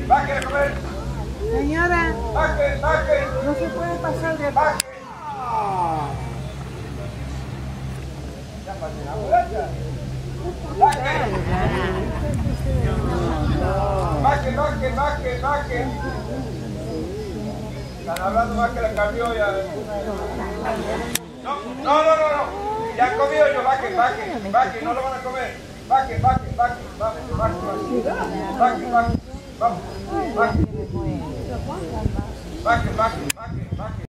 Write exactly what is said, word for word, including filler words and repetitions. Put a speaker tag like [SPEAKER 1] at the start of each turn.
[SPEAKER 1] Baje a comer.
[SPEAKER 2] Señora,
[SPEAKER 1] Baje, baje.
[SPEAKER 2] no se puede pasar de
[SPEAKER 1] Baje. Ya pasé la muchacha. Baje. Baje, baje, baje, baje. Están hablando más que la cambió ya. No, no, no, no, no. Ya he comido yo, baje, baje, baje, no lo van a comer. Baje, baje, baje, baje, baje, baje, baje, baje, vamos, baje, baje, baje, baje, baje.